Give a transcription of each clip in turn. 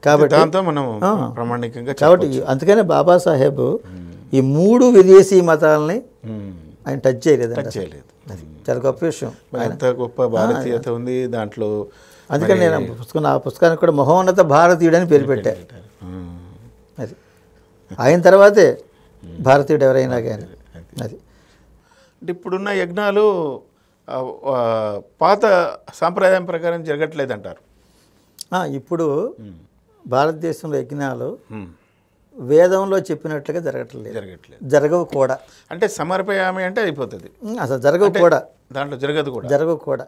కాబట్టి దాంతో మనం ప్రామాణికంగా కాబట్టి అందుకనే బాబాసాహెబ్ ఈ 3 విదేశీ మతాలని ఆయన టచ్ చేయలేదు. చేయలేదు. అది చాలా గొప్ప విషయం. ఎంత గొప్ప భారతీయత ఉంది దాంట్లో. అందుకని నేను ఆ పుస్తకానికి కూడా మహోన్నత భారతీయుడు అని పేరు పెట్టా. అది ఆయన తర్వాతే భారతీయుడు ఎవరైనా కానీ. అది అంటే ఇప్పుడున్న యజ్ఞాలు పాత సాంప్రదాయం ప్రకారం జరగట్లేదు అంటారు. ఇప్పుడు భారతదేశంలో యజ్ఞాలు వేదంలో చెప్పినట్లుగా జరగట్లేదు, జరగవు కూడా. అంటే సమర్పయామి అంటే అయిపోతుంది, అసలు జరగవు కూడా, దాంట్లో జరగవు కూడా.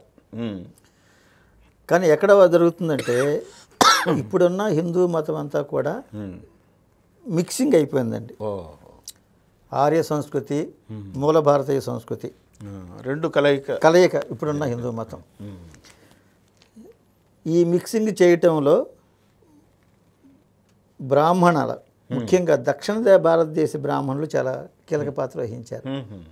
కానీ ఎక్కడ జరుగుతుందంటే ఇప్పుడున్న హిందూ మతం అంతా కూడా మిక్సింగ్ అయిపోయిందండి. ఆర్య సంస్కృతి, మూల భారతీయ సంస్కృతి రెండు కలయిక ఇప్పుడున్న హిందూ మతం. ఈ మిక్సింగ్ చేయటంలో బ్రాహ్మణాల, ముఖ్యంగా దక్షిణ భారతదేశ బ్రాహ్మణులు చాలా కీలక పాత్ర వహించారు.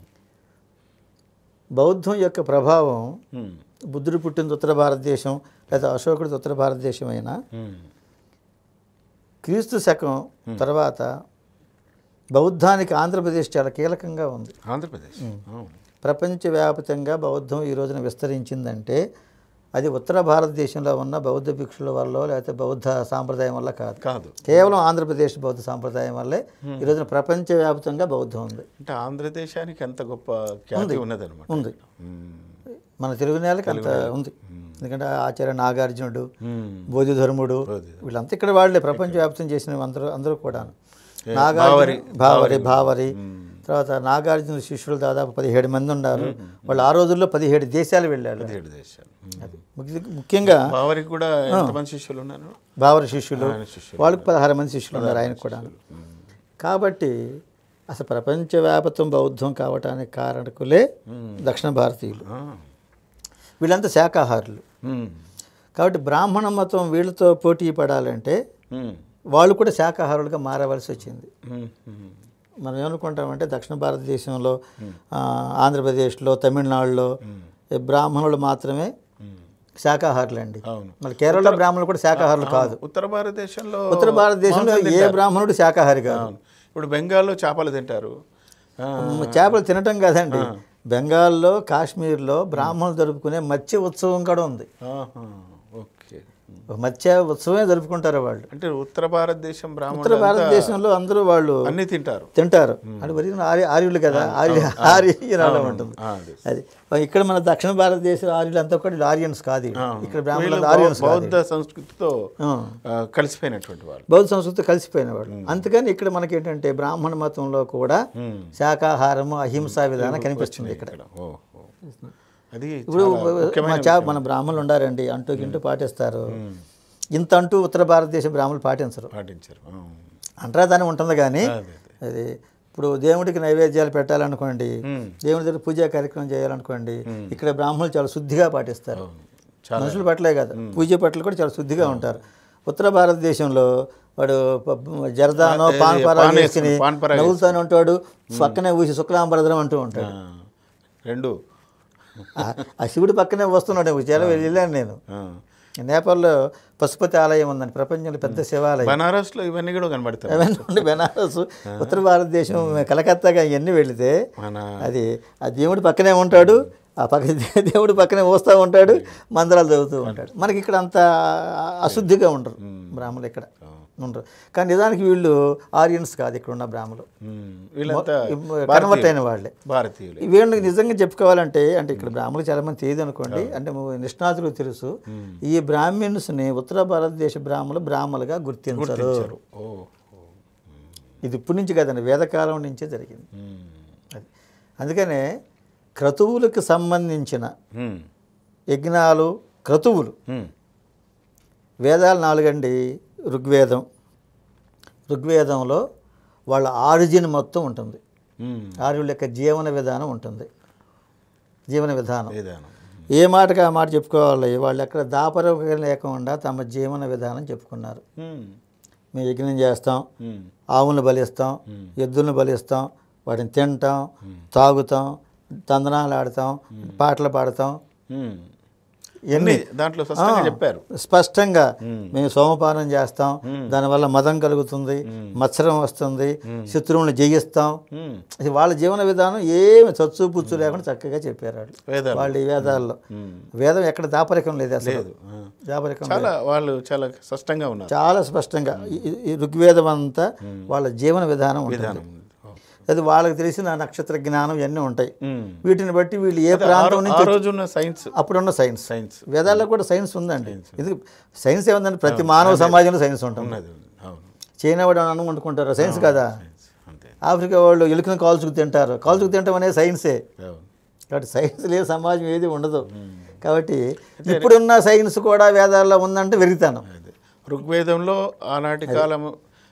బౌద్ధం యొక్క ప్రభావం బుద్ధుడు పుట్టింది ఉత్తర భారతదేశం లేదా అశోకుడిది ఉత్తర భారతదేశం అయినా క్రీస్తు శకం తర్వాత బౌద్ధానికి ఆంధ్రప్రదేశ్ చాలా కీలకంగా ఉంది. ఆంధ్రప్రదేశ్ ప్రపంచవ్యాప్తంగా బౌద్ధం ఈ రోజున విస్తరించిందంటే అది ఉత్తర భారతదేశంలో ఉన్న బౌద్ధ భిక్షుల వల్ల లేకపోతే బౌద్ధ సాంప్రదాయం వల్ల కాదు, కేవలం ఆంధ్రప్రదేశ్ బౌద్ధ సాంప్రదాయం వల్లే ఈ రోజున ప్రపంచవ్యాప్తంగా బౌద్ధం ఉంది. అంటే ఆంధ్రదేశానికి ఎంత గొప్ప ఖ్యాతి ఉన్నదన్నమాట. ఉంది, మన తెలుగు నేలకి అంత ఉంది. ఎందుకంటే ఆచార్య నాగార్జునుడు, బోధిధర్ముడు వీళ్ళంతా ఇక్కడ వాళ్ళే ప్రపంచవ్యాప్తం చేసిన అందరూ కూడా. భావరి తర్వాత నాగార్జున శిష్యులు దాదాపు 17 మంది ఉన్నారు. వాళ్ళు ఆ రోజుల్లో 17 దేశాలు వెళ్ళారు. ముఖ్యంగా భావరి శిష్యులు వాళ్ళకి 16 మంది శిష్యులు ఉన్నారు ఆయనకు కూడా. కాబట్టి అసలు ప్రపంచవ్యాప్తం బౌద్ధం కావటానికి కారణకులే దక్షిణ భారతీయులు. వీళ్ళంతా శాకాహారులు. కాబట్టి బ్రాహ్మణ మతం వీళ్ళతో పోటీ పడాలంటే వాళ్ళు కూడా శాకాహారులుగా మారవలసి వచ్చింది. మనం ఏమనుకుంటామంటే దక్షిణ భారతదేశంలో, ఆంధ్రప్రదేశ్లో, తమిళనాడులో బ్రాహ్మణులు మాత్రమే శాకాహారులండి. మళ్ళీ కేరళలో బ్రాహ్మణులు కూడా శాకాహారులు కాదు. ఉత్తర భారతదేశంలో ఏ బ్రాహ్మణుడు శాకాహారి కాదు. ఇప్పుడు బెంగాల్లో చేపలు తింటారు. చేపలు తినటం కాదండి, బెంగాల్లో, కాశ్మీర్లో బ్రాహ్మణులు జరుపుకునే మత్స్య ఉత్సవం కూడా ఉంది. మత్స్య ఉత్సవమే జరుపుకుంటారు వాళ్ళు. అంటే ఉత్తర భారతదేశంలో అందరూ వాళ్ళు అన్ని తింటారు. అంటే మరి ఆర్యులు కదా, ఆర్యనాలో ఉంటుంది. అది ఇక్కడ మన దక్షిణ భారతదేశం ఆర్యులు అంతా కూడా ఆర్యన్స్ కాదు. ఇక్కడ బ్రాహ్మణులు ఆర్యన్స్ బౌద్ధ సంస్కృతితో కలిసిపోయినటువంటి వాళ్ళు, బౌద్ధ సంస్కృతి కలిసిపోయిన వాళ్ళు. అందుకని ఇక్కడ మనకి ఏంటంటే బ్రాహ్మణ మతంలో కూడా శాకాహారము, అహింసా విధానం కనిపిస్తుంది ఇక్కడ. ఇప్పుడు మన బ్రాహ్మణులు ఉండారండి, అంటూ గింటూ పాటిస్తారు. ఇంత అంటూ ఉత్తర భారతదేశ బ్రాహ్మణులు పాటించరు. అంటరాదానం ఉంటుంది కానీ అది ఇప్పుడు దేవుడికి నైవేద్యాలు పెట్టాలనుకోండి, దేవుడి దగ్గర పూజా కార్యక్రమం చేయాలనుకోండి, ఇక్కడ బ్రాహ్మణులు చాలా శుద్ధిగా పాటిస్తారు. మనుషులు పట్లే కదా, పూజ పట్ల కూడా చాలా శుద్ధిగా ఉంటారు. ఉత్తర భారతదేశంలో వాడు జరదానో పాన్పరా వేసుకుని నవ్వుతానే ఉంటాడు, పక్కనే ఊసి శుక్లాంబరదనం అంటూ ఉంటాడు. ఆ శివుడు పక్కనే వస్తున్నాడు. చాలా వెళ్ళాను నేను. నేపాల్లో పశుపతి ఆలయం ఉందండి, ప్రపంచంలో పెద్ద శివాలయం. బనారస్లో ఇవన్నీ కూడా కనబడతాయి. బెనారస్, ఉత్తర భారతదేశం, కలకత్తాగా ఇవన్నీ వెళితే అది ఆ దేవుడి పక్కనే ఉంటాడు, ఆ దేవుడి పక్కనే వస్తూ ఉంటాడు, మందిరాలు చదువుతూ ఉంటాడు. మనకి ఇక్కడ అంత అశుద్ధిగా ఉండరు బ్రాహ్మణులు, ఇక్కడ ఉండరు. కానీ నిజానికి వీళ్ళు ఆరియన్స్ కాదు, ఇక్కడ ఉన్న బ్రాహ్మణులు కన్వర్ట్ అయిన వాళ్ళే భారతీయులు. వీళ్ళకి నిజంగా చెప్పుకోవాలంటే, అంటే ఇక్కడ బ్రాహ్మణులు చాలా మంది తెలియదు అనుకోండి, అంటే నిష్ణాతులకు తెలుసు, ఈ బ్రాహ్మిన్స్ని ఉత్తర భారతదేశ బ్రాహ్మణులుగా గుర్తించరు. ఇది ఇప్పటి నుంచి కదండి, వేదకాలం నుంచే జరిగింది. అది అందుకనే క్రతువులకు సంబంధించిన యజ్ఞాలు, క్రతువులు, వేదాలు 4 అండి. ఋగ్వేదంలో వాళ్ళ ఆరిజిన్ మొత్తం ఉంటుంది, ఆర్యుల యొక్క జీవన విధానం ఉంటుంది. జీవన విధానం ఏ మాటకి ఆ మాట చెప్పుకోవాలి. వాళ్ళు ఎక్కడ దాపరికం లేకుండా తమ జీవన విధానం చెప్పుకున్నారు. మేము యజ్ఞం చేస్తాం, ఆవులను బలిస్తాం, ఎద్దులను బలిస్తాం, వాటిని తింటాం, తాగుతాం, తందనాలు ఆడతాం, పాటలు పాడతాం. ఎన్ని దాంట్లో స్పష్టంగా చెప్పారు. స్పష్టంగా మేము సోమపానం చేస్తాం, దానివల్ల మదం కలుగుతుంది, మత్సరం వస్తుంది, శత్రువులను జయిస్తాం. వాళ్ళ జీవన విధానం ఏమి చచ్చు పుచ్చు లేకుండా చక్కగా చెప్పారు వాళ్ళు ఈ వేదాల్లో. వేదం ఎక్కడ దాపరికం లేదు అసలు, దాపరికం వాళ్ళు చాలా స్పష్టంగా ఉన్నారు, చాలా స్పష్టంగా. ఈ ఋగ్వేదం అంతా వాళ్ళ జీవన విధానం ఉంటుంది. అది వాళ్ళకి తెలిసిన నక్షత్ర జ్ఞానం ఇవన్నీ ఉంటాయి. వీటిని బట్టి వీళ్ళు ఏ ప్రాంతం నుంచి సైన్స్, అప్పుడున్న సైన్స్ వేదాల్లో కూడా సైన్స్ ఉందండి. ఇది సైన్స్ ఏముందండి, ప్రతి మానవ సమాజంలో సైన్స్ ఉంటుంది. చైనా వాడు అన్నం వండుకుంటారు, సైన్స్ కదా. ఆఫ్రికా వాళ్ళు ఎలుకను కాల్చుకు తింటారు, కాల్చుకు తింటాం అనేది సైన్సే. కాబట్టి సైన్స్ లేని సమాజం ఏది ఉండదు. కాబట్టి ఇప్పుడున్న సైన్స్ కూడా వేదాల్లో ఉందంటే వెరుగుతాను. ఋగ్వేదంలో ఆనాటి కాలం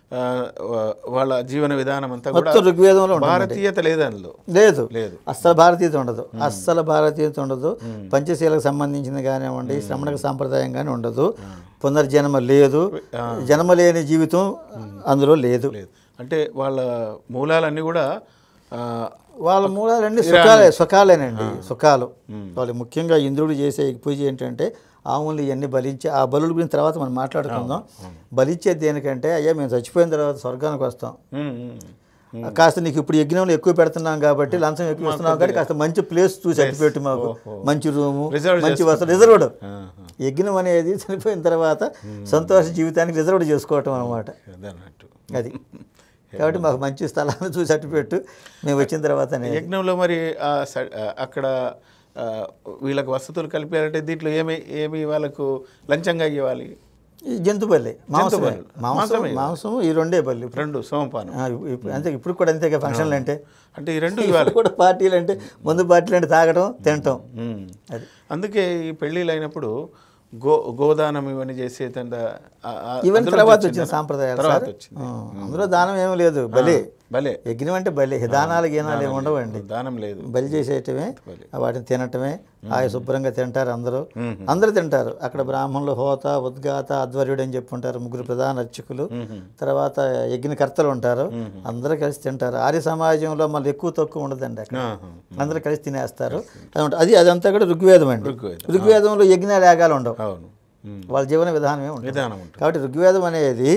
వాళ్ళ జీవన విధానం అంతా కూడా ఋగ్వేదంలో భారతీయత లేదు, లేదు అస్సలు భారతీయత ఉండదు, అస్సలు భారతీయత ఉండదు. పంచశీలకు సంబంధించింది కానివ్వండి, శ్రమణక సాంప్రదాయం కానీ ఉండదు. పునర్జన్మ లేదు, జన్మ లేని జీవితం అందులో లేదు. అంటే వాళ్ళ మూలాలన్నీ కూడా వాళ్ళ మూలాలన్నీ సుఖాలేనండి, సుఖాలు. వాళ్ళు ముఖ్యంగా ఇంద్రుడు చేసే పూజ ఏంటంటే ఆవులు ఇవన్నీ బలించి, ఆ బలుల గురించి తర్వాత మనం మాట్లాడుకుందాం. బలించేది దేనికంటే, అయ్యా మేము చచ్చిపోయిన తర్వాత స్వర్గానికి వస్తాం, కాస్త నీకు ఇప్పుడు యజ్ఞంలో ఎక్కువ పెడుతున్నాం కాబట్టి, లంచం ఎక్కువ ఇస్తున్నాం కాబట్టి కాస్త మంచి ప్లేస్ చూసి అట్టిపెట్టు, మాకు మంచి రూము, మంచి వసతులు, రిజర్వ్డ్. యజ్ఞం అనేది చనిపోయిన తర్వాత సంతోష జీవితానికి రిజర్వ్డ్ చేసుకోవటం అన్నమాట. అది కాబట్టి మాకు మంచి స్థలాన్ని చూసి అట్టిపెట్టు, మేము వచ్చిన తర్వాత. యజ్ఞంలో మరి అక్కడ వీళ్ళకి వసతులు కలిపారంటే దీంట్లో ఏమి వాళ్ళకు లంచంగా ఇవ్వాలి? జంతు బలి, మాంసం, ఈ రెండే బలి. రెండు సోమపానం అంతే. ఇప్పుడు కూడా అంతేగా ఫంక్షన్లు అంటే ఈ రెండు ఇవ్వాలి కూడా. పార్టీలు అంటే ముందు పార్టీలు అంటే తాగడం తినటం. అది అందుకే ఈ పెళ్ళిళ్ళు అయినప్పుడు గోదానం ఇవన్నీ చేసేదంత ఇవన్నీ తర్వాత వచ్చిన సాంప్రదాయాలు. అందులో దానం ఏమీ లేదు, బలి. యజ్ఞం అంటే బలి, దానాలు గీనాలు ఏమి ఉండవండి, దానం లేదు. బలి చేసేయటమే, వాటిని తినటమే. శుభ్రంగా తింటారు, అందరూ తింటారు. అక్కడ బ్రాహ్మణులు హోత, ఉద్గాత, అధ్వర్యుడు అని చెప్పుంటారు, ముగ్గురు ప్రధాన అర్చకులు. తర్వాత యజ్ఞకర్తలు ఉంటారు, అందరూ కలిసి తింటారు. ఆర్య సమాజంలో మళ్ళీ ఎక్కువ తక్కువ ఉండదండి, అక్కడ అందరూ కలిసి తినేస్తారు. అదంతా కూడా ఋగ్వేదం అండి. ఋగ్వేదంలో యజ్ఞాలు యాగాలు ఉండవు, వాళ్ళ జీవన విధానమే ఉంటుంది. కాబట్టి ఋగ్వేదం అనేది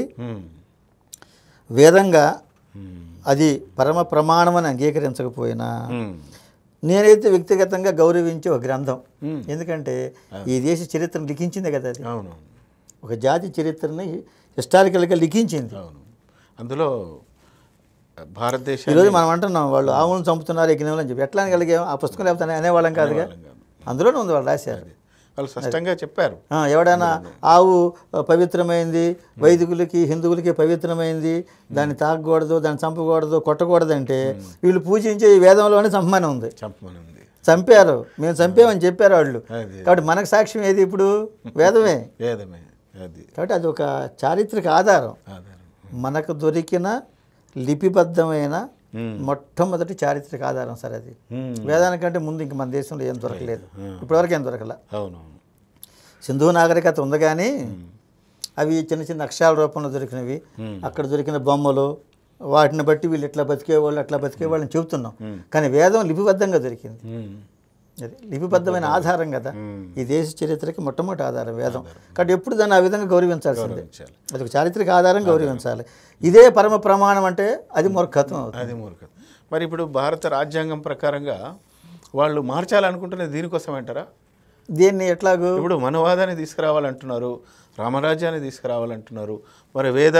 వేదంగా అది పరమ ప్రమాణం అని అంగీకరించకపోయినా నేనైతే వ్యక్తిగతంగా గౌరవించే ఒక గ్రంథం. ఎందుకంటే ఈ దేశ చరిత్రను లిఖించింది కదా, అది ఒక జాతి చరిత్రని హిస్టారికల్గా లిఖించింది. అందులో భారతదేశం ఈరోజు మనం అంటున్నాం వాళ్ళు ఆవులను చంపుతున్నారు యజ్ఞంలో అని చెప్పి, ఎట్లా అనగలిగాం? ఆ పుస్తకం లేకపోతే అనేవాళ్ళం కాదుగా, అందులోనే ఉంది, వాళ్ళు రాశారు, వాళ్ళు స్పష్టంగా చెప్పారు. ఎవడైనా ఆవు పవిత్రమైంది, వైదికులకి హిందువులకి పవిత్రమైంది, దాన్ని తాగకూడదు, దాన్ని చంపకూడదు, కొట్టకూడదు అంటే వీళ్ళు పూజించే ఈ వేదంలోనే చంపమని ఉంది. చంపారు, మేము చంపామని చెప్పారు వాళ్ళు. కాబట్టి మనకు సాక్ష్యం ఏది ఇప్పుడు? వేదమే. కాబట్టి అది ఒక చారిత్రక ఆధారం. మనకు దొరికిన లిపిబద్ధమైన మొట్టమొదటి చారిత్రక ఆధారం సార్ అది. వేదానికంటే ముందు ఇంక మన దేశంలో ఏం దొరకలేదు, ఇప్పటివరకు ఏం దొరకల. సింధు నాగరికత ఉంది కానీ అవి చిన్న చిన్న అక్షరాల రూపంలో దొరికినవి, అక్కడ దొరికిన బొమ్మలు, వాటిని బట్టి వీళ్ళు ఇట్లా బతికేవాళ్ళు అట్లా బతికేవాళ్ళని చెబుతున్నాం. కానీ వేదం లిపిబద్ధంగా దొరికింది, అది లిపిబద్ధమైన ఆధారం కదా ఈ దేశ చరిత్రకి మొట్టమొదటి ఆధారం వేదం. కాబట్టి ఎప్పుడు దాన్ని ఆ విధంగా గౌరవించాల్సిందే, అది ఒక చారిత్రక ఆధారం, గౌరవించాలి. ఇదే పరమ ప్రమాణం అంటే అది మూర్ఖత్వం అవుతుంది. మరి ఇప్పుడు భారత రాజ్యాంగం ప్రకారంగా వాళ్ళు మార్చాలనుకుంటున్నది దీనికోసం అంటారా? దీన్ని ఎట్లాగూ ఇప్పుడు మనవాదాన్ని తీసుకురావాలంటున్నారు, రామరాజ్యాన్ని తీసుకురావాలంటున్నారు, మరి వేద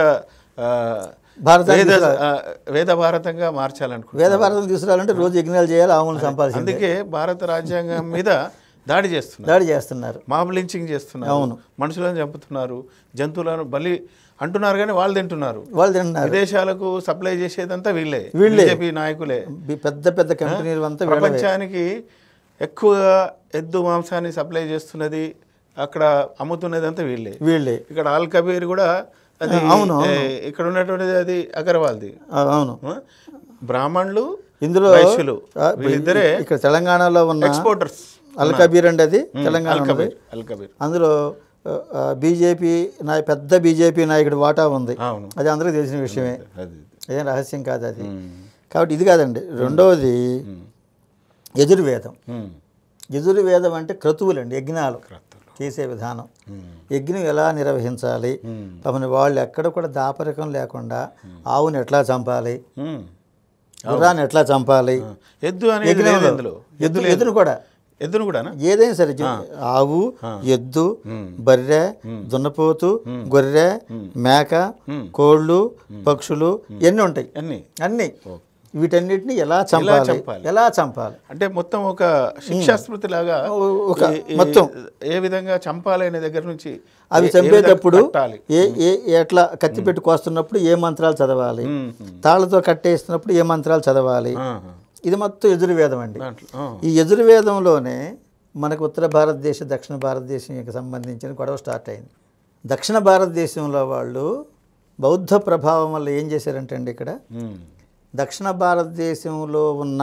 భారతంగా మార్చాలనుకుంటున్నారు. వేద భారతం తీసుకురావాలంటే రోజు యజ్ఞాలు చేయాలి, ఆవులను సంపాదించాలి. అందుకే భారత రాజ్యాంగం మీద దాడి చేస్తున్నారు, మాబ్ లించింగ్ చేస్తున్నారు. అవును, మనుషులను చంపుతున్నారు, జంతువులను బలి అంటున్నారు కానీ వాళ్ళు తింటున్నారు. విదేశాలకు సప్లై చేసేదంతా వీళ్ళే, బీజేపీ నాయకులే, పెద్ద పెద్ద కంపెనీలు అంతా. ప్రపంచానికి ఎక్కువగా ఎద్దు మాంసాన్ని సప్లై చేస్తున్నది, అక్కడ అమ్ముతున్నది అంతా వీళ్ళే. ఇక్కడ ఆల్ కబీర్ కూడా అది, ఇక్కడ ఉన్నటువంటిది అది అగర్వాల్ది. అవును, బ్రాహ్మణులు, ఇందులో వైశ్యులు, వీళ్ళిద్దరే ఇక్కడ తెలంగాణలో ఉన్న ఎక్స్పోర్టర్స్. అల్ కబీర్ అంటే అది తెలంగాణ. అందులో బీజేపీ పెద్ద బీజేపీ నాయకుడు వాటా ఉంది, అది అందరికీ తెలిసిన విషయమే, అదేం రహస్యం కాదు అది. కాబట్టి ఇది కాదండి. రెండవది యజుర్వేదం. యజుర్వేదం అంటే క్రతువులండి, యజ్ఞాలు. చేసే విధానం, యజ్ఞం ఎలా నిర్వహించాలి, పాపం వాళ్ళు ఎక్కడ కూడా దాపరికం లేకుండా ఆవుని ఎట్లా చంపాలి, గుర్రాన్ని ఎట్లా చంపాలి, ఎద్దు అనేది ఎద్దును కూడా ఎద్దును కూడా ఏదైనా సరే ఆవు, ఎద్దు, బర్రె, దున్నపోతు, గొర్రె, మేక, కోళ్ళు, పక్షులు ఎన్ని ఉంటాయి అన్ని వీటన్నిటిని ఎలా చంపాలి అంటే మొత్తం ఒక శిక్షాస్మృతి లాగా ఒక మొత్తం ఏ విధంగా చంపాలి అనే దగ్గర నుంచి అవి చంపేటప్పుడు ఎట్లా కత్తి పెట్టి కోస్తున్నప్పుడు ఏ మంత్రాలు చదవాలి, తాళ్ళతో కట్టేస్తున్నప్పుడు ఏ మంత్రాలు చదవాలి, ఇది మొత్తం యజుర్వేదం అండి. ఈ యజుర్వేదంలోనే మనకు ఉత్తర భారతదేశం దక్షిణ భారతదేశంకి సంబంధించిన గొడవ స్టార్ట్ అయింది. దక్షిణ భారతదేశంలో వాళ్ళు బౌద్ధ ప్రభావం వల్ల ఏం చేశారంటే అండి, ఇక్కడ దక్షిణ భారతదేశంలో ఉన్న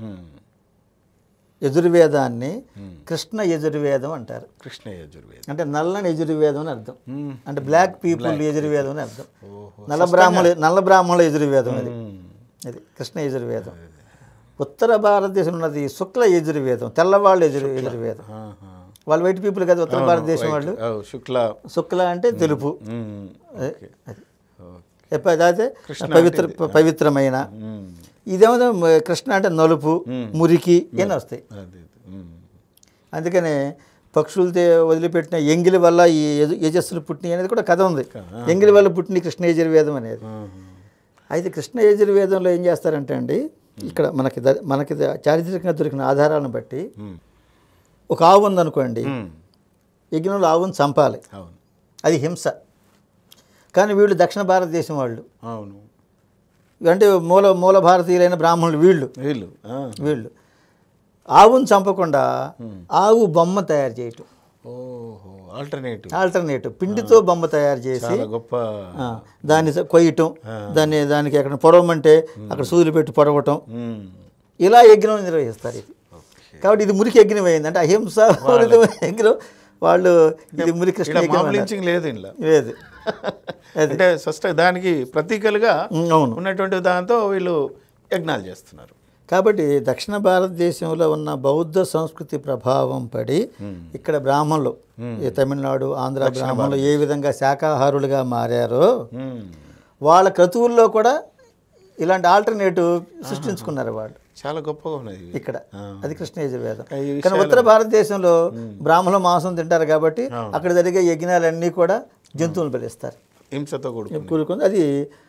యజుర్వేదాన్ని కృష్ణ యజుర్వేదం అంటారు. కృష్ణ యజుర్వేదం అంటే నల్లని యజుర్వేదం అని అర్థం, అంటే బ్లాక్ పీపుల్ యజుర్వేదం అని అర్థం. నల్ల బ్రాహ్మణుల యజుర్వేదం అది కృష్ణ యజుర్వేదం. ఉత్తర భారతదేశంలో ఉన్నది శుక్ల యజుర్వేదం, తెల్లవాళ్ళ యజుర్వేదం. వాళ్ళు వైట్ పీపుల్ కదా ఉత్తర భారతదేశం వాళ్ళు. శుక్ల అంటే తెలుపు, అయితే పవిత్రమైన. ఇదేమో కృష్ణ అంటే నలుపు, మురికి అని వస్తాయి. అందుకనే పక్షులతో వదిలిపెట్టిన ఎంగిలి వల్ల ఈ యజస్సులు పుట్టినాయి అనేది కూడా కథ ఉంది. ఎంగిలి వల్ల పుట్టిన కృష్ణ యజుర్వేదం అనేది. అయితే కృష్ణ యజుర్వేదంలో ఏం చేస్తారంటే అండి, ఇక్కడ మనకి చారిత్రకంగా దొరికిన ఆధారాలను బట్టి ఒక ఆవు ఉందనుకోండి, యజ్ఞంలో ఆవును చంపాలి, అది హింస. కానీ వీళ్ళు దక్షిణ భారతదేశం వాళ్ళు, అంటే మూల భారతీయులైన బ్రాహ్మణులు వీళ్ళు ఆవును చంపకుండా ఆవు బొమ్మ తయారు చేయటం, ఆల్టర్నేటివ్ పిండితో బొమ్మ తయారు చేసి దాన్ని కొయ్యటం, దానికి ఎక్కడ పొడవమంటే అక్కడ సూదులు పెట్టి పొడవటం, ఇలా యజ్ఞం నిర్వహిస్తారు. ఇది కాబట్టి ఇది మురికి యజ్ఞం అయింది, అంటే అహింస యజ్ఞం. వాళ్ళు ఇది మురికి కృష్ణ లేదు అంటే దానికి ప్రతీకలుగా ఉన్నటువంటి దాంతో వీళ్ళు యజ్ఞాలు చేస్తున్నారు. కాబట్టి దక్షిణ భారతదేశంలో ఉన్న బౌద్ధ సంస్కృతి ప్రభావం పడి ఇక్కడ బ్రాహ్మణులు, తమిళనాడు ఆంధ్ర బ్రాహ్మణులు ఏ విధంగా శాకాహారులుగా మారారో వాళ్ళ క్రతువుల్లో కూడా ఇలాంటి ఆల్టర్నేటివ్ సృష్టించుకున్నారు వాళ్ళు. చాలా గొప్పగా ఉన్నది ఇక్కడ, అది కృష్ణ యజుర్వేదం. కానీ ఉత్తర భారతదేశంలో బ్రాహ్మణులు మాంసం తింటారు కాబట్టి అక్కడ జరిగే యజ్ఞాలన్నీ కూడా జంతువులు బలిస్తారు, హింసతో కూడుకుంది. అది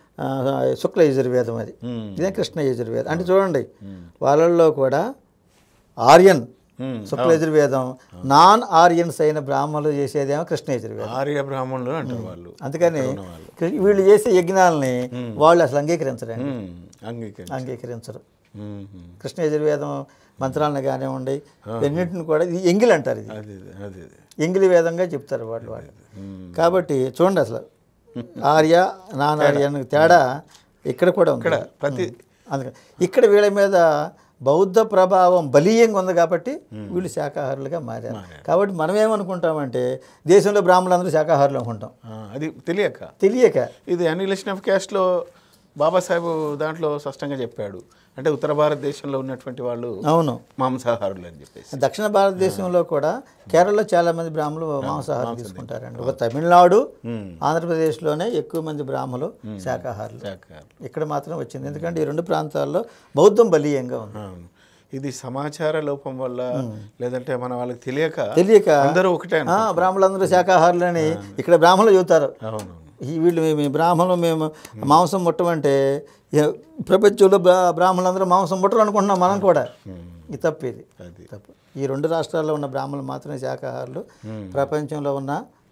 శుక్ల యజుర్వేదం, అది ఇదే కృష్ణ యజుర్వేదం. అంటే చూడండి, వాళ్ళల్లో కూడా ఆర్యన్ శుక్ల యజుర్వేదం, నాన్ ఆర్యన్స్ అయిన బ్రాహ్మణులు చేసేదేమో కృష్ణ యజుర్వేదం, ఆర్య బ్రాహ్మణులు అంటారు వాళ్ళు. అందుకని వీళ్ళు చేసే యజ్ఞాలని వాళ్ళు అసలు అంగీకరించరండి, అంగీకరించరు. కృష్ణ యజుర్వేదం మంత్రాలను కానివ్వండి, అన్నింటిని కూడా ఇది ఎంగిలి అంటారు, ఇది ఎంగిలి వేదంగా చెప్తారు వాళ్ళు. కాబట్టి చూడండి, అసలు ఆర్య నాన్ ఆర్య తేడా ఇక్కడ కూడా ఉంది. అందుకని ఇక్కడ వీళ్ళ మీద బౌద్ధ ప్రభావం బలీయంగా ఉంది కాబట్టి వీళ్ళు శాకాహారులుగా మారారు. కాబట్టి మనం ఏమనుకుంటామంటే దేశంలో బ్రాహ్మణులందరూ శాకాహారులు అనుకుంటాం, అది తెలియక. ఇది అనిలేషన్ ఆఫ్ క్యాస్ట్లో బాబాసాహెబ్ దాంట్లో స్పష్టంగా చెప్పాడు. అంటే ఉత్తర భారతదేశంలో ఉన్నటువంటి వాళ్ళు మాంసాహారులు అని చెప్పేసి. దక్షిణ భారతదేశంలో కూడా కేరళలో చాలా మంది బ్రాహ్మణులు మాంసాహారం తీసుకుంటారండి. ఒక తమిళనాడు ఆంధ్రప్రదేశ్లోనే ఎక్కువ మంది బ్రాహ్మణులు శాకాహారులు. ఇక్కడ మాత్రం వచ్చింది ఎందుకంటే ఈ రెండు ప్రాంతాల్లో బౌద్ధం బలీయంగా ఉంది. ఇది సమాచార లోపం వల్ల, లేదంటే మన వాళ్ళకి తెలియక అందరూ ఒకటే బ్రాహ్మణులందరూ శాకాహారులు అని ఇక్కడ బ్రాహ్మణులు చెబుతారు. వీళ్ళు బ్రాహ్మణులు మేము మాంసం ముట్టమంటే ప్రపంచంలో బ్రాహ్మణులందరూ మాంసం ముట్టరు అనుకుంటున్నాం మనం కూడా. ఇది తప్పు, ఇది తప్పు. ఈ రెండు రాష్ట్రాల్లో ఉన్న బ్రాహ్మణులు మాత్రమే శాకాహారులు. ప్రపంచంలో ఉన్న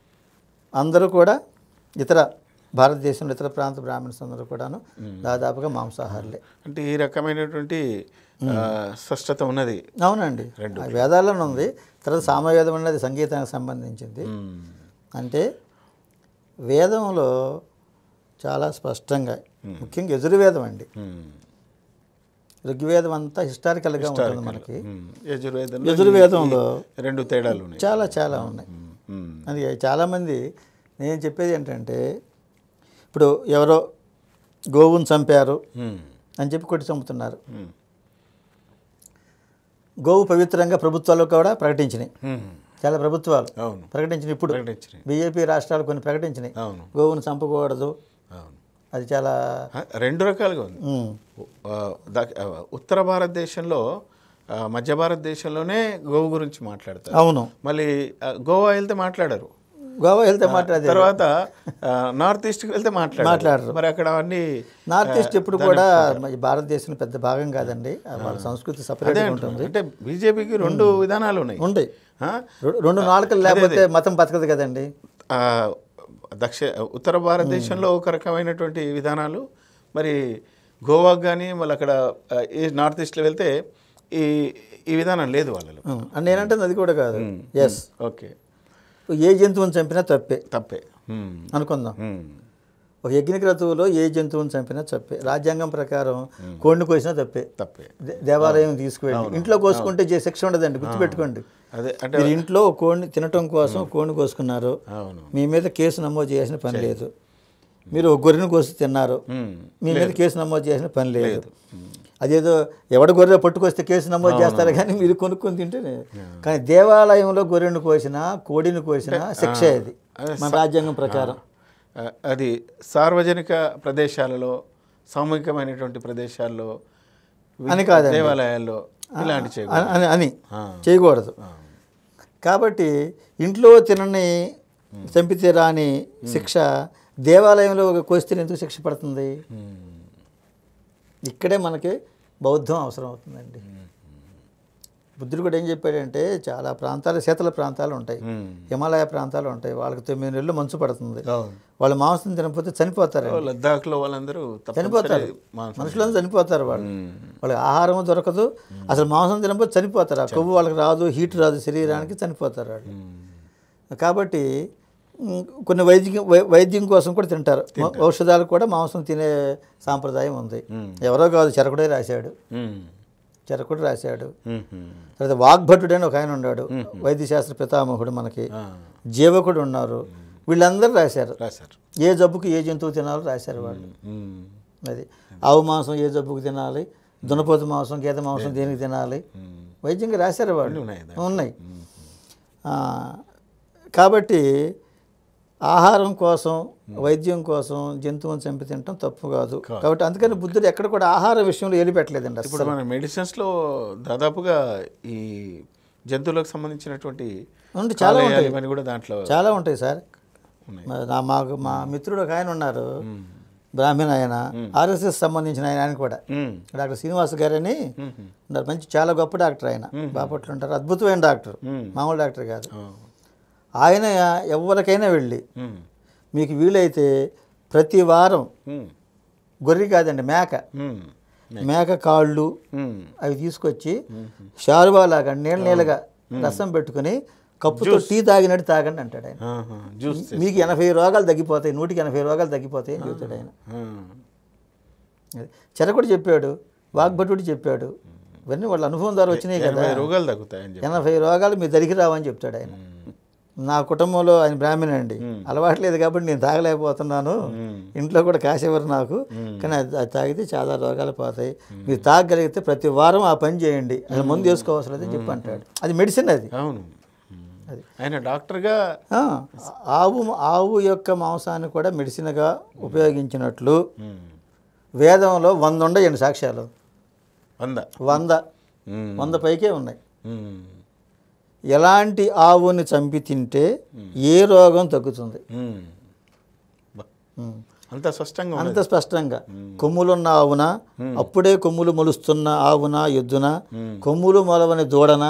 అందరూ కూడా ఇతర భారతదేశంలో ఇతర ప్రాంత బ్రాహ్మణ్స్ అందరూ కూడాను దాదాపుగా మాంసాహారులే. అంటే ఈ రకమైనటువంటి స్పష్టత ఉన్నది. అవునండి, వేదాల్లోనే ఉంది. తర్వాత సామవేదం అనేది సంగీతానికి సంబంధించింది. అంటే వేదంలో చాలా స్పష్టంగా, ముఖ్యంగా యజుర్వేదం అండి, ఋగ్వేదం అంతా హిస్టారికల్గా ఉంటుంది మనకి. యజుర్వేదంలో రెండు తేడాలు చాలా ఉన్నాయి. అది చాలామంది నేను చెప్పేది ఏంటంటే, ఇప్పుడు ఎవరో గోవును చంపారు అని చెప్పి కొట్టి చంపుతున్నారు. గోవు పవిత్రంగా ప్రభుత్వాలు కూడా ప్రకటించినాయి. చాలా ప్రభుత్వాలు అవును ప్రకటించినాయి. ఇప్పుడు ప్రకటించినాయి. బీజేపీ రాష్ట్రాలు కొన్ని ప్రకటించినాయి, అవును గోవును చంపకూడదు. అవును. అది చాలా రెండు రకాలుగా ఉంది. ఉత్తర భారతదేశంలో మధ్య భారతదేశంలోనే గోవు గురించి మాట్లాడతారు. అవును. మళ్ళీ గోవా వెళ్తే మాట్లాడరు, గోవా వెళ్తే మాట్లాడే తర్వాత నార్త్ ఈస్ట్కి వెళ్తే మాట్లాడరు. మరి అక్కడ అన్ని నార్త్ ఈస్ట్ ఎప్పుడు కూడా భారతదేశం పెద్ద భాగం కాదండి, వాళ్ళ సంస్కృతి సపరేట్గా ఉంటుంది. అంటే బీజేపీకి రెండు విధానాలు ఉన్నాయి. రెండు నాలుకలు లేకపోతే మతం బతకదు కదండి. ఉత్తర భారతదేశంలో ఒక రకమైనటువంటి విధానాలు, మరి గోవాకు కానీ మళ్ళీ అక్కడ నార్త్ ఈస్ట్లో వెళ్తే ఈ విధానం లేదు వాళ్ళలో. నేనంటే అది కూడా కాదు. Yes, okay. ఏ జంతువుని చంపినా తప్పే తప్పే అనుకుందాం. ఒక యజ్ఞక్రతువులో ఏ జంతువుని చంపినా తప్పే. రాజ్యాంగం ప్రకారం కోడిని కోసినా తప్పే. దేవాలయం తీసుకువెళ్ళి ఇంట్లో కోసుకుంటే శిక్ష ఉండదండి, గుర్తుపెట్టుకోండి. మీరు ఇంట్లో కోడిని తినటం కోసం కోడిని కోసుకున్నారు, మీ మీద కేసు నమోదు చేయాల్సిన పని లేదు. మీరు గొర్రెను కోసి తిన్నారు, మీ మీద కేసు నమోదు చేయాల్సిన పని లేదు. అదేదో ఎవడ గొర్రె పట్టుకొస్తే కేసు నమోదు చేస్తారు, కానీ మీరు కొనుక్కొని తింటే. కానీ దేవాలయంలో గొర్రెను కోసినా కోడిని కోసినా శిక్ష అది మన రాజ్యాంగం ప్రకారం. అది సార్వజనిక ప్రదేశాలలో, సామూహికమైనటువంటి ప్రదేశాల్లో అని కాదు, దేవాలయాల్లో ఇలాంటి అని చేయకూడదు. కాబట్టి ఇంట్లో తినని చంపితే రాని శిక్ష దేవాలయంలో కోస్తే ఎందుకు శిక్ష పడుతుంది? ఇక్కడే మనకి బౌద్ధం అవసరం అవుతుందండి. బుద్ధుడు కూడా ఏం చెప్పాడంటే, చాలా ప్రాంతాలు శీతల ప్రాంతాలు ఉంటాయి, హిమాలయ ప్రాంతాలు ఉంటాయి, వాళ్ళకి 9 నెలలు మంచు పడుతుంది, వాళ్ళు మాంసం తినకపోతే చనిపోతారు. లద్దాఖ్లో వాళ్ళందరూ చనిపోతారు, మనుషులందరూ చనిపోతారు. వాళ్ళకి ఆహారం దొరకదు, అసలు మాంసం తినకపోతే చనిపోతారు. ఆ కొవ్వు వాళ్ళకి రాదు, హీట్ రాదు శరీరానికి, చనిపోతారు వాళ్ళు. కాబట్టి కొన్ని వైద్యం కోసం కూడా తింటారు, ఔషధాలు కూడా మాంసం తినే సాంప్రదాయం ఉంది. ఎవరో కాదు, చరకుడే రాశాడు. తర్వాత వాగ్భటుడు అని ఒక ఆయన ఉన్నాడు, వైద్యశాస్త్ర పితామహుడు, మనకి జీవకుడు ఉన్నారు, వీళ్ళందరూ రాశారు. ఏ జబ్బుకి ఏ జంతువు తినాలో రాశారు వాళ్ళు. అది ఆవు మాంసం ఏ జబ్బుకి తినాలి, దున్నపోతు మాంసం, గేదె మాంసం దేనికి తినాలి, వైద్యంగా రాశారు వాళ్ళు, ఉన్నాయి. కాబట్టి ఆహారం కోసం, వైద్యం కోసం జంతువుని చంపి తినటం తప్పు కాదు. కాబట్టి అందుకని బుద్ధుడు ఎక్కడ కూడా ఆహార విషయంలో ఏలి పెట్టలేదండి. ఇప్పుడు మన మెడిసిన్స్లో దాదాపుగా ఈ జంతువులకు సంబంధించినటువంటి చాలా ఉంటాయి, కూడా దాంట్లో చాలా ఉంటాయి సార్. మా మిత్రుడు ఒక ఆయన ఉన్నారు, బ్రాహ్మణ ఆయన, ఆర్ఎస్ఎస్ సంబంధించిన ఆయన కూడా, డాక్టర్ శ్రీనివాస్ గారు అని ఉన్నారు, మంచి చాలా గొప్ప డాక్టర్ ఆయన, బాపట్ల ఉంటారు, అద్భుతమైన డాక్టర్, మామూలు డాక్టర్ కాదు. ఆయన ఎవరికైనా వెళ్ళి మీకు వీలైతే ప్రతి వారం గొర్రె కాదండి, మేక కాళ్ళు అవి తీసుకొచ్చి షారువాలాగా నీళ్ళగా రసం పెట్టుకుని కప్పుతో టీ తాగినట్టు తాగండి అంటాడు ఆయన. మీకు 80 రోగాలు తగ్గిపోతాయి, 180 రోగాలు తగ్గిపోతాయి అని చెప్తాడు ఆయన. చరకుడు చెప్పాడు, వాగ్భటుడు చెప్పాడు, ఇవన్నీ వాళ్ళ అనుభవం ద్వారా వచ్చినాయి కదా. 80 రోగాలు మీ దరికి రావని చెప్తాడు ఆయన. నా కుటుంబంలో ఆయన బ్రాహ్మణ అండి, అలవాట్లేదు కాబట్టి నేను తాగలేకపోతున్నాను, ఇంట్లో కూడా కాసేవారు నాకు, కానీ అది తాగితే చాలా రోగాలు పోతాయి, మీరు తాగగలిగితే ప్రతి వారం ఆ పని చేయండి, అది ముందు వేసుకోవాల్సి లేదని చెప్పి అంటాడు. అది మెడిసిన్. అది అది ఆయన డాక్టర్గా ఆవు యొక్క మాంసాన్ని కూడా మెడిసిన్గా ఉపయోగించినట్లు వేదంలో 100 ఉన్నాయండి సాక్ష్యాలు. 100 పైకే ఉన్నాయి. ఎలాంటి ఆవుని చంపి తింటే ఏ రోగం తగ్గుతుంది, అంత స్పష్టంగా. కొమ్ములున్న ఆవున, అప్పుడే కొమ్ములు మొలుస్తున్న ఆవున, ఎద్దున, కొమ్ములు మొలవని దూడన,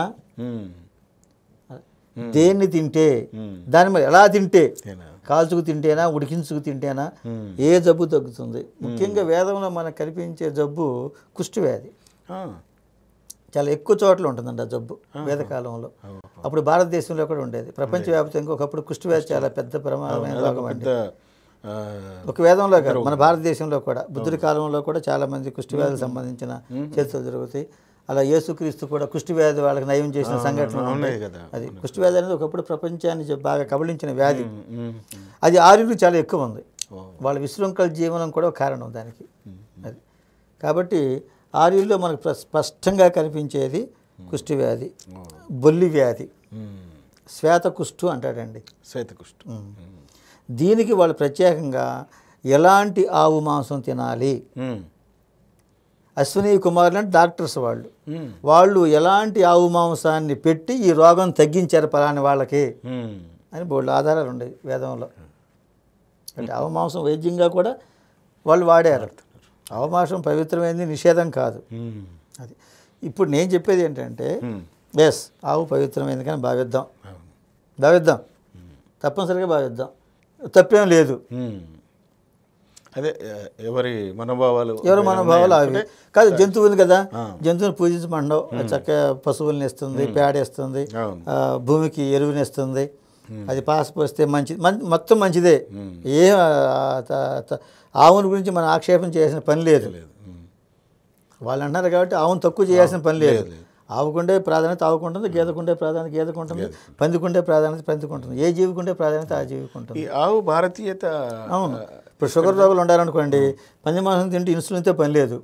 దేన్ని తింటే, దాని మరి ఎలా తింటే, కాల్చుకు తింటేనా, ఉడికించుకు తింటేనా ఏ జబ్బు తగ్గుతుంది. ముఖ్యంగా వేదంలో మనకు కనిపించే జబ్బు కుష్ఠవ్యాధి. చాలా ఎక్కువ చోట్ల ఉంటుందండి ఆ జబ్బు వేదకాలంలో. అప్పుడు భారతదేశంలో కూడా ఉండేది, ప్రపంచవ్యాప్తంగా ఒకప్పుడు కుష్ఠవ్యాధి చాలా పెద్ద ప్రమాదమైన రోగం అండి. ఒక వేదంలో కాదు, మన భారతదేశంలో కూడా బుద్ధుడి కాలంలో కూడా చాలా మంది కుష్ఠవ్యాధికి సంబంధించిన చర్చలు జరుగుతాయి. అలా యేసుక్రీస్తు కూడా కుష్ఠవ్యాధి వాళ్ళకి నయం చేసిన సంఘటనలు ఉన్నాయి కదా. అది కుష్ఠవ్యాధి అనేది ఒకప్పుడు ప్రపంచాన్ని బాగా కబళించిన వ్యాధి. అది ఆర్యులకు చాలా ఎక్కువ ఉంది, వాళ్ళ విశృంఖల జీవనం కూడా ఒక కారణం దానికి. అది కాబట్టి ఆర్యుల్లో మనకు స్పష్టంగా కనిపించేది కుష్ఠవ్యాధి, బొల్లి వ్యాధి, శ్వేతకుష్టు అంటాడండి. శ్వేతకుష్టు. దీనికి వాళ్ళు ప్రత్యేకంగా ఎలాంటి ఆవు మాంసం తినాలి, అశ్విని కుమారులు అంటే డాక్టర్స్ వాళ్ళు ఎలాంటి ఆవు మాంసాన్ని పెట్టి ఈ రోగం తగ్గించారు పలాని వాళ్ళకి అని బోల్డ్ ఆధారాలు ఉండేవి వేదంలో. అంటే ఆవు మాంసం వైద్యంగా కూడా వాళ్ళు వాడారు. ఆవు మాంసం పవిత్రమైనది నిషేధం కాదు అది. ఇప్పుడు నేను చెప్పేది ఏంటంటే ఎస్ ఆవు పవిత్రమైనది కానీ భావిద్దాం తప్పనిసరిగా భావిద్దాం, తప్పేం లేదు. అదే ఎవరి మనోభావాలు అవి కాదు. జంతువులు కదా, జంతువుని పూజించమండవు. చక్కగా పశువుల్ని ఇస్తుంది, పేడేస్తుంది, భూమికి ఎరువునిస్తుంది, అది పాసిపోస్తే మంచిది, మొత్తం మంచిదే. ఏ ఆవుని గురించి మనం ఆక్షేపం చేయాల్సిన పని లేదు. వాళ్ళు అంటున్నారు కాబట్టి ఆవును తక్కువ చేయాల్సిన పని లేదు. ఆవుకుండే ప్రాధాన్యత ఆవుకుంటుంది, గేదకుండే ప్రాధాన్యత గేదకుంటుంది, పందికుండే ప్రాధాన్యత పందికుంటుంది, ఏ జీవికుండే ప్రాధాన్యత ఆ జీవికుంటుంది. ఈ ఆవు భారతీయత. అవును. ఇప్పుడు షుగర్ రోగులు ఉండాలనుకోండి, పంది మాంసం తింటే ఇన్సులిన్తో పని లేదు.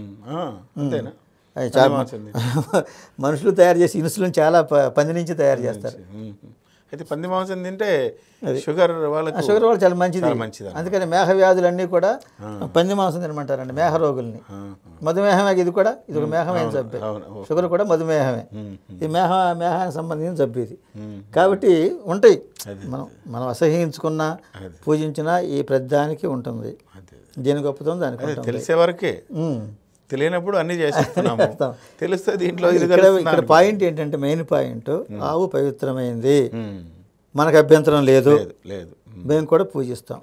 మనుషులు తయారు చేసి ఇన్సులిన్ చాలా పంది నుంచి తయారు చేస్తారు. అయితే పంది మాంసం తింటే షుగర్ వాళ్ళు చాలా మంచిది. అందుకని మేఘ వ్యాధులన్నీ కూడా పంది మాంసం తినమంటారండి, మేఘ రోగుల్ని. మధుమేహమే ఇది కూడా, ఇది ఒక మేఘమైన జబ్బే. షుగర్ కూడా మధుమేహమే. ఇది మేఘానికి సంబంధించిన జబ్బు ఇది. కాబట్టి ఉంటాయి, మనం అసహ్యించుకున్నా పూజించినా ఈ ప్రతిదానికి ఉంటుంది. దేని గొప్పతో దానికి తెలిసే వరకే, తెలియనప్పుడు అన్ని చేసేస్తున్నాము. తెలిస్తే దీంట్లో ఇక్కడ పాయింట్ ఏంటంటే, మెయిన్ పాయింట్ ఆవు పవిత్రమైంది, మనకు అభ్యంతరం లేదు, మేము కూడా పూజిస్తాం.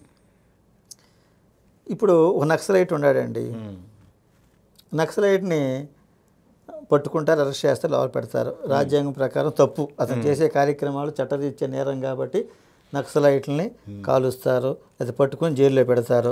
ఇప్పుడు ఒక నక్సలైట్ ఉన్నాడండి, నక్సలైట్ని పట్టుకుంటారు, అరెస్ట్ చేస్తారు, లోపల పెడతారు. రాజ్యాంగం ప్రకారం తప్పు, అతను చేసే కార్యక్రమాలు చట్టరీత్యా నేరం కాబట్టి నక్సలైట్లని కాలుస్తారు, అది పట్టుకొని జైల్లో పెడతారు.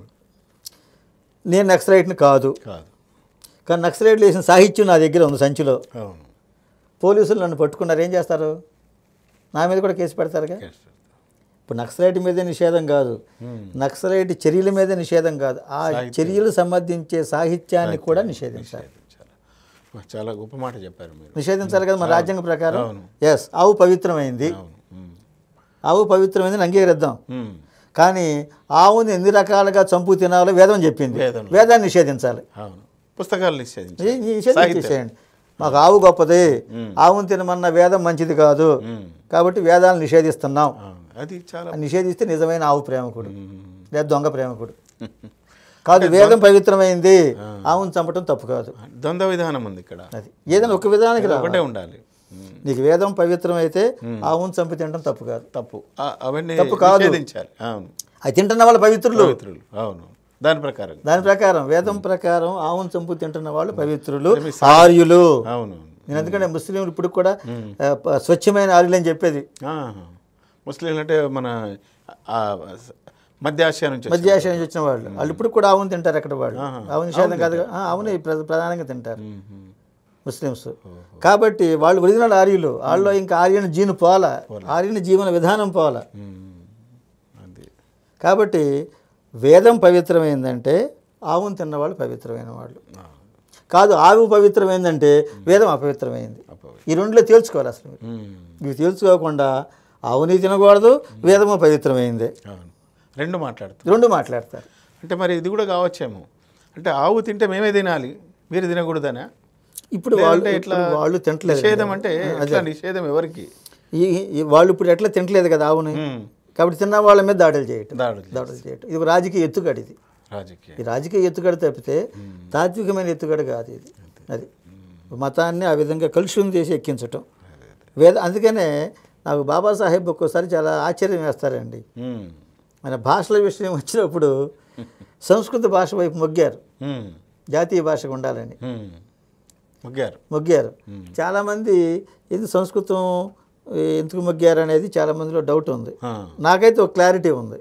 నేను నక్సలైట్ని కాదు, కానీ నక్సలైట్లు వేసిన సాహిత్యం నా దగ్గర ఉంది సంచిలో. పోలీసులు నన్ను పట్టుకున్నారు, ఏం చేస్తారు? నా మీద కూడా కేసు పెడతారుగా. ఇప్పుడు నక్సలైట్ మీదే నిషేధం కాదు, నక్సలైట్ చర్యల మీద నిషేధం కాదు, ఆ చర్యలు సంబంధించే సాహిత్యాన్ని కూడా నిషేధించాలి. చాలా గొప్ప మాట చెప్పారు మీరు. నిషేధించాలి కదా మన రాజ్యాంగ ప్రకారం. ఎస్, ఆవు పవిత్రమైంది, ఆవు పవిత్రమైందని అంగీకరిద్దాం. కానీ ఆవుని ఎన్ని రకాలుగా చంపు తినాలో వేదం చెప్పింది, వేదాన్ని నిషేధించాలి. పుస్తకాలు నిషేధించేసేయండి. మాకు ఆవు గొప్పది, ఆవును తినమన్న వేదం మంచిది కాదు కాబట్టి వేదాలను నిషేధిస్తున్నాం. అది చాలా నిషేధిస్తే నిజమైన ఆవు ప్రేమకుడు లేదా దొంగ ప్రేమకుడు కాదు. వేదం పవిత్రమైంది, ఆవును చంపటం తప్పు కాదు. ద్వంద్వ విధానం ఉంది ఇక్కడ. అది ఏదైనా ఒక విధానానికి ఒకటే ఉండాలి. నీకు వేదం పవిత్రం అయితే ఆవును చంపి తినడం తప్పు కాదు. తప్పు కాదు. అది తింటున్న వాళ్ళు పవిత్రులు. అవును, దాని ప్రకారం వేదం ప్రకారం ఆవును చంపు తింటున్న వాళ్ళు పవిత్రులు, ఆర్యులు. అవును. నేను ఎందుకంటే ముస్లింలు ఇప్పుడు కూడా స్వచ్ఛమైన ఆర్యులు అని చెప్పేది. ముస్లింలు అంటే మన మధ్య ఆసియా నుంచి వచ్చిన వాళ్ళు, వాళ్ళు ఇప్పుడు కూడా ఆవును తింటారు. అక్కడ వాళ్ళు ఆవు నిషేధం కాదు, ఆవుని ప్రధానంగా తింటారు ముస్లిమ్స్. కాబట్టి వాళ్ళు ఒరిజినల్ ఆర్యులు. వాళ్ళు ఇంకా ఆర్యన జీను పోల, ఆర్యన జీవన విధానం పోల. కాబట్టి వేదం పవిత్రమైందంటే ఆవును తిన్నవాళ్ళు పవిత్రమైన వాళ్ళు కాదు. ఆవు పవిత్రమైందంటే వేదం అపవిత్రమైంది. ఈ రెండులో తేల్చుకోవాలి. అసలు ఇవి తేల్చుకోకుండా ఆవుని తినకూడదు, వేదము పవిత్రమైంది, రెండు మాట్లాడతారు. అంటే మరి ఇది కూడా కావచ్చేమో, అంటే ఆవు తింటే మేమే తినాలి, మీరు తినకూడదనా? ఇప్పుడు వాళ్ళు తింటలేదు. నిషేధం అంటే నిషేధం ఎవరికి? వాళ్ళు ఇప్పుడు ఎట్లా తింటలేదు కదా ఆవుని, కాబట్టి తిన్న వాళ్ళ మీద దాడులు చేయటం ఇది రాజకీయ ఎత్తుగడ. ఇది ఈ రాజకీయ ఎత్తుగడ తప్పితే తాత్వికమైన ఎత్తుగడ కాదు ఇది. అది మతాన్ని ఆ విధంగా కలుషితం చేసి ఎక్కించటం అందుకనే నాకు బాబాసాహెబ్ ఒక్కోసారి చాలా ఆశ్చర్యం వేస్తారండి. మన భాషల విషయం వచ్చినప్పుడు సంస్కృత భాష వైపు మొగ్గారు, జాతీయ భాషగా ఉండాలని మొగ్గారు. చాలామంది ఇది సంస్కృతం ఎందుకు మొగ్గారు అనేది చాలా మందిలో డౌట్ ఉంది. నాకైతే ఒక క్లారిటీ ఉంది.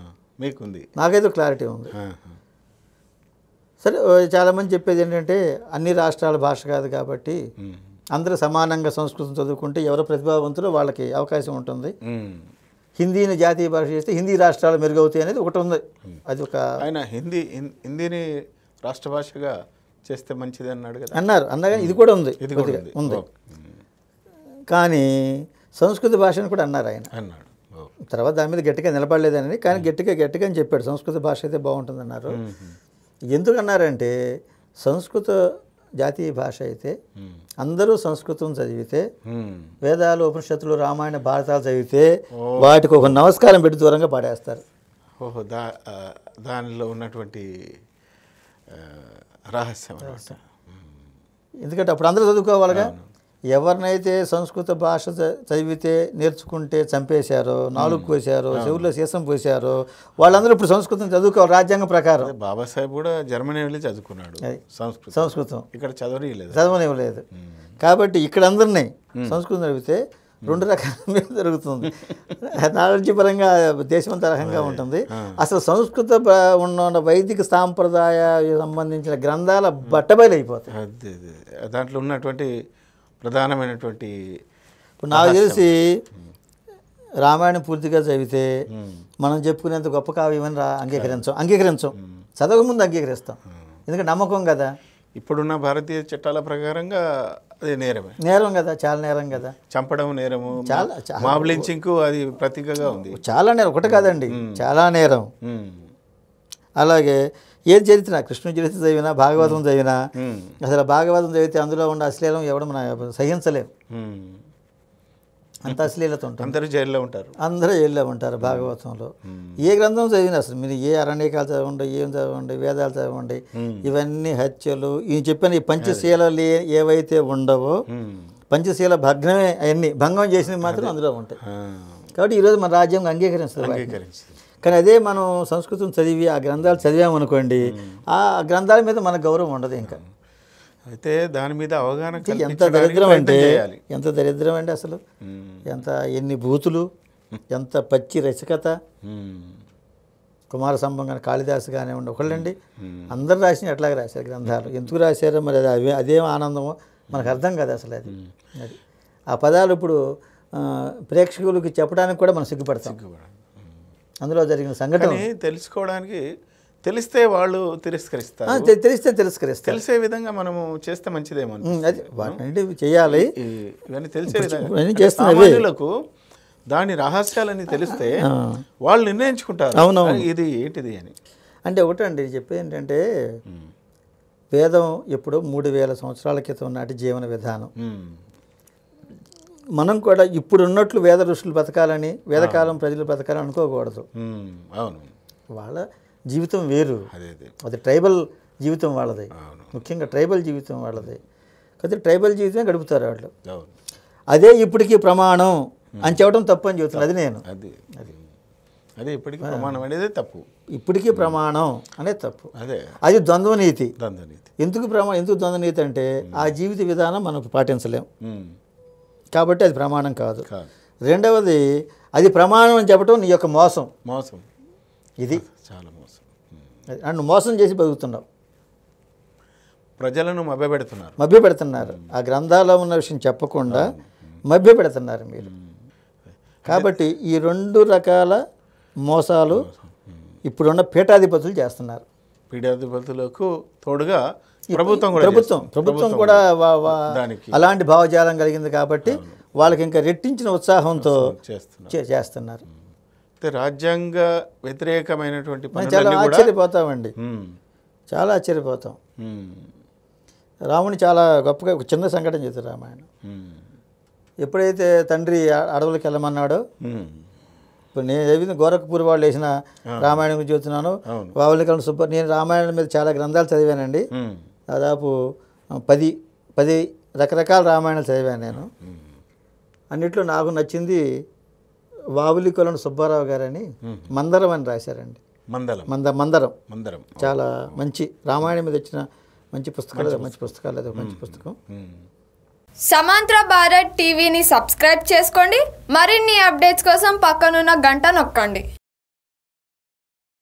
సరే, చాలామంది చెప్పేది ఏంటంటే అన్ని రాష్ట్రాల భాష కాదు కాబట్టి అందరూ సమానంగా సంస్కృతం చదువుకుంటే ఎవరు ప్రతిభావంతులు వాళ్ళకి అవకాశం ఉంటుంది. హిందీని జాతీయ భాష చేస్తే హిందీ రాష్ట్రాలు మెరుగవుతాయి అనేది ఒకటి ఉంది. అది ఒక ఆయన హిందీని రాష్ట్ర భాషగా చేస్తే మంచిది అన్నారు. ఇది కూడా ఉంది. కానీ సంస్కృత భాషను కూడా అన్నారు ఆయన. అన్నాడు. తర్వాత దాని మీద గట్టిగా నిలబడలేదని, కానీ గట్టిగా అని చెప్పాడు సంస్కృత భాష అయితే బాగుంటుందన్నారు. ఎందుకు అన్నారంటే సంస్కృత జాతీయ భాష అయితే అందరూ సంస్కృతం చదివితే, వేదాలు ఉపనిషత్తులు రామాయణ భారతాలు చదివితే వాటికి ఒక నమస్కారం పెట్టి దూరంగా పాడేస్తారు. ఓహో, దానిలో ఉన్నటువంటి రహస్యం. ఎందుకంటే అప్పుడు అందరూ చదువుకోవాలిగా. ఎవరినైతే సంస్కృత భాష చదివితే నేర్చుకుంటే చంపేశారో, నాలుగు కోసారో, చెవుల్లో సీసం పోసారో వాళ్ళందరూ ఇప్పుడు సంస్కృతం చదువుకోవాలి రాజ్యాంగం ప్రకారం. బాబాసాహెబ్ కూడా జర్మనీ వెళ్ళి చదువుకున్నాడు సంస్కృతం. ఇక్కడ చదవనివ్వలేదు. కాబట్టి ఇక్కడ అందరినీ సంస్కృతం చదివితే రెండు రకాల మీద జరుగుతుంది. నాలెడ్జ్ పరంగా దేశమంతా రకంగా ఉంటుంది. అసలు సంస్కృత ఉన్న వైదిక సాంప్రదాయ సంబంధించిన గ్రంథాల బట్టబయలు అయిపోతాయి. దాంట్లో ఉన్నటువంటి ప్రధానమైనటువంటి ఇప్పుడు నాకు తెలిసి రామాయణం పూర్తిగా చదివితే మనం చెప్పుకునేంత గొప్ప కావ్యమని అంగీకరించం. చదవకముందు అంగీకరిస్తాం, ఎందుకంటే నమ్మకం కదా. ఇప్పుడున్న భారతీయ చట్టాల ప్రకారంగా అది నేరం కదా, చాలా నేరం కదా. చంపడం నేరము, మాబ్ లించింగ్ అది ప్రతీకగా ఉంది. చాలా నేరం, ఒకటి కాదండి, చాలా నేరం. అలాగే ఏ చరిత్ర, కృష్ణుడి చరిత్ర చదివినా, భాగవతం చదివినా, అసలు భాగవతం చదివితే అందులో ఉన్న అశ్లీలం ఎవడం మనం సహించలేం. అంత అశ్లీలత ఉంటుంది. అందరూ జైల్లో ఉంటారు భాగవతంలో. ఏ గ్రంథం చదివినా అసలు మీరు ఏ అరణ్యకాలు చదవండి, ఏం చదవండి, వేదాలు చదవండి, ఇవన్నీ హత్యలు ఈ చెప్పిన ఈ పంచశీలలు ఏవైతే ఉండవో, పంచశీల భగ్నమే అవన్నీ భంగం చేసినవి మాత్రం అందులో ఉంటాయి. కాబట్టి ఈరోజు మన రాజ్యాంగం అంగీకరిస్తుంది. కానీ అదే మనం సంస్కృతం చదివి ఆ గ్రంథాలు చదివామనుకోండి, ఆ గ్రంథాల మీద మన గౌరవం ఉండదు. ఇంకా అయితే దాని మీద అవగాహన ఎంత దరిద్రం అంటే అసలు ఎన్ని బూతులు, ఎంత పచ్చి రసికత. కుమార సంభవం కానీ కాళిదాసు కానివ్వండి, ఒకళ్ళండి అందరు రాసిన ఎట్లాగ రాశారు గ్రంథాలు. ఎందుకు రాశారో మరి అదేం ఆనందమో మనకు అర్థం కదా అసలు. అది ఆ పదాలు ఇప్పుడు ప్రేక్షకులకి చెప్పడానికి కూడా మనం సిగ్గుపడతాం. అందులో జరిగిన సంఘటన తెలుసుకోవడానికి తెలిస్తే వాళ్ళు తిరస్కరిస్తారు. తెలిసే విధంగా మనము చేస్తే మంచిదేమో. అది వాటిని చేయాలి. ఇవన్నీ తెలిసే విధంగా సామాన్యులకు దాని రహస్యాలని తెలిస్తే వాళ్ళు నిర్ణయించుకుంటారు ఇది ఏంటిది అని. అంటే ఒకటండి చెప్పేది ఏంటంటే, వేదం ఎప్పుడో 3000 సంవత్సరాల క్రితం నాటి జీవన విధానం. మనం కూడా ఇప్పుడు ఉన్నట్లు వేద ఋషులు బతకాలని, వేదకాలం ప్రజలు బతకాలని అనుకోకూడదు. అవును, వాళ్ళ జీవితం వేరు. అది ట్రైబల్ జీవితం వాళ్ళది, ముఖ్యంగా ట్రైబల్ జీవితం వాళ్ళది. కాబట్టి ట్రైబల్ జీవితమే గడుపుతారు వాళ్ళు. అదే ఇప్పటికీ ప్రమాణం అని చెప్పడం తప్పు అని చెబుతున్నాను. అది నేను అదే ఇప్పటికీ ప్రమాణం అనేది తప్పు. ఇప్పటికీ ప్రమాణం అనేది తప్పు. అది ద్వంద్వనీతి. ఎందుకు ద్వంద్వనీతి అంటే ఆ జీవిత విధానం మనం పాటించలేం కాబట్టి అది ప్రమాణం కాదు. రెండవది, అది ప్రమాణం అని చెప్పడం నీ యొక్క మోసం. ఇది చాలా మోసం. నువ్వు మోసం చేసి బతుకుతున్నావు, ప్రజలను మభ్యపెడుతున్నారు. ఆ గ్రంథాల్లో ఉన్న విషయం చెప్పకుండా మభ్యపెడుతున్నారు మీరు. కాబట్టి ఈ 2 రకాల మోసాలు ఇప్పుడున్న పీఠాధిపతులు చేస్తున్నారు. పీఠాధిపతులకు తోడుగా ప్రభుత్వం కూడా అలాంటి భావజాలం కలిగింది కాబట్టి వాళ్ళకి ఇంకా రెట్టించిన ఉత్సాహంతో చేస్తున్నారు. రాజ్యాంగ వ్యతిరేకమైనటువంటి చాలా ఆశ్చర్యపోతామండి, చాలా ఆశ్చర్యపోతాం. రాముని చాలా గొప్పగా ఒక చిన్న సంఘటన చెప్తారు రామాయణం. ఎప్పుడైతే తండ్రి అడవులకు వెళ్ళమన్నాడో, ఇప్పుడు నేను చదివిన గోరఖ్పూర్ వాళ్ళు వేసిన రామాయణం గురించి చెబుతున్నాను. వావులికలను నేను రామాయణం మీద చాలా గ్రంథాలు చదివానండి. దాదాపు 10 రకరకాల రామాయణాలు చదివాను నేను. అన్నిట్లో నాకు నచ్చింది వావులికొలను సుబ్బారావు గారని మందరం అని రాశారండి. మందరం చాలా మంచి రామాయణం మీద వచ్చిన మంచి పుస్తకం. సమాంతర భారత్ టీవీని సబ్స్క్రైబ్ చేసుకోండి. మరిన్ని అప్డేట్స్ కోసం పక్కనున్న గంట నొక్కండి.